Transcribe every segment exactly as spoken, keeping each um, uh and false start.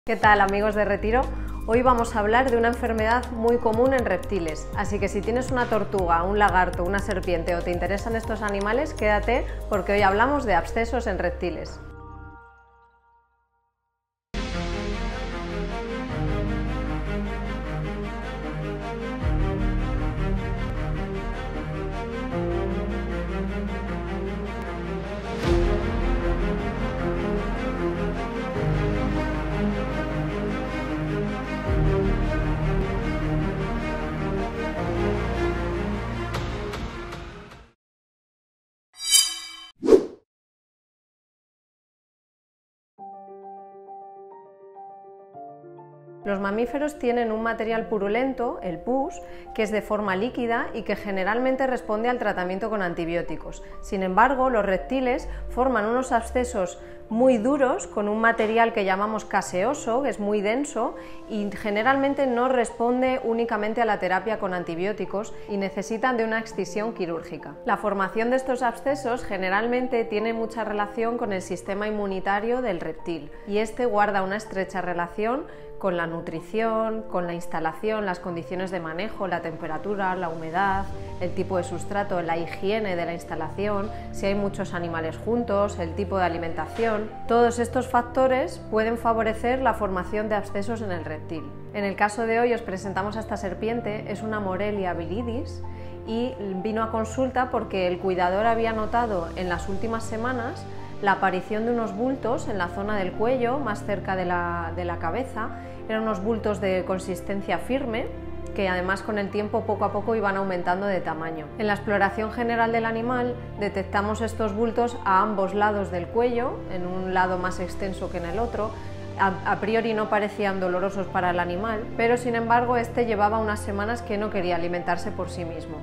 ¿Qué tal, amigos de Retiro? Hoy vamos a hablar de una enfermedad muy común en reptiles, así que si tienes una tortuga, un lagarto, una serpiente o te interesan estos animales, quédate porque hoy hablamos de abscesos en reptiles. Los mamíferos tienen un material purulento, el pus, que es de forma líquida y que generalmente responde al tratamiento con antibióticos. Sin embargo, los reptiles forman unos abscesos muy duros con un material que llamamos caseoso, que es muy denso y generalmente no responde únicamente a la terapia con antibióticos y necesitan de una excisión quirúrgica. La formación de estos abscesos generalmente tiene mucha relación con el sistema inmunitario del reptil y este guarda una estrecha relación con la nutrición, con la instalación, las condiciones de manejo, la temperatura, la humedad, el tipo de sustrato, la higiene de la instalación, si hay muchos animales juntos, el tipo de alimentación. Todos estos factores pueden favorecer la formación de abscesos en el reptil. En el caso de hoy os presentamos a esta serpiente, es una Morelia viridis y vino a consulta porque el cuidador había notado en las últimas semanas la aparición de unos bultos en la zona del cuello, más cerca de la, de la cabeza. Eran unos bultos de consistencia firme que además con el tiempo poco a poco iban aumentando de tamaño. En la exploración general del animal detectamos estos bultos a ambos lados del cuello, en un lado más extenso que en el otro. A, a priori no parecían dolorosos para el animal, pero sin embargo este llevaba unas semanas que no quería alimentarse por sí mismo.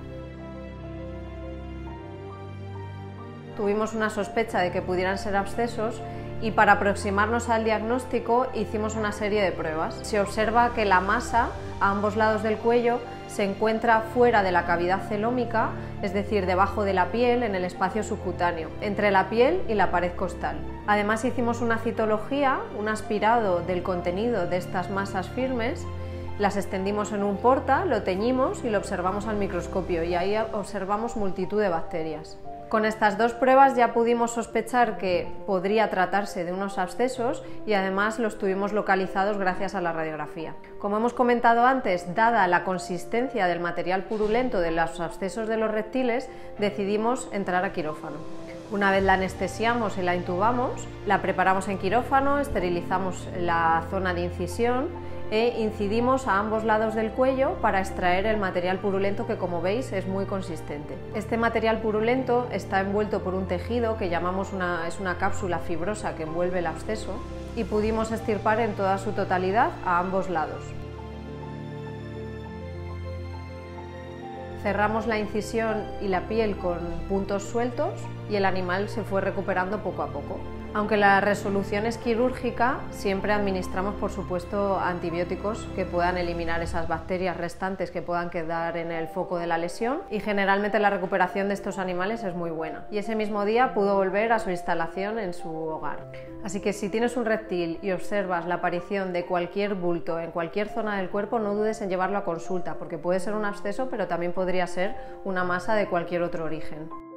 Tuvimos una sospecha de que pudieran ser abscesos y para aproximarnos al diagnóstico hicimos una serie de pruebas. Se observa que la masa a ambos lados del cuello se encuentra fuera de la cavidad celómica, es decir, debajo de la piel, en el espacio subcutáneo, entre la piel y la pared costal. Además hicimos una citología, un aspirado del contenido de estas masas firmes, las extendimos en un porta, lo teñimos y lo observamos al microscopio y ahí observamos multitud de bacterias. Con estas dos pruebas ya pudimos sospechar que podría tratarse de unos abscesos y además los tuvimos localizados gracias a la radiografía. Como hemos comentado antes, dada la consistencia del material purulento de los abscesos de los reptiles, decidimos entrar a quirófano. Una vez la anestesiamos y la intubamos, la preparamos en quirófano, esterilizamos la zona de incisión e incidimos a ambos lados del cuello para extraer el material purulento que, como veis, es muy consistente. Este material purulento está envuelto por un tejido que llamamos una, es una cápsula fibrosa que envuelve el absceso y pudimos extirpar en toda su totalidad a ambos lados. Cerramos la incisión y la piel con puntos sueltos y el animal se fue recuperando poco a poco. Aunque la resolución es quirúrgica, siempre administramos, por supuesto, antibióticos que puedan eliminar esas bacterias restantes que puedan quedar en el foco de la lesión y generalmente la recuperación de estos animales es muy buena. Y ese mismo día pudo volver a su instalación en su hogar. Así que si tienes un reptil y observas la aparición de cualquier bulto en cualquier zona del cuerpo, no dudes en llevarlo a consulta, porque puede ser un absceso, pero también podría ser una masa de cualquier otro origen.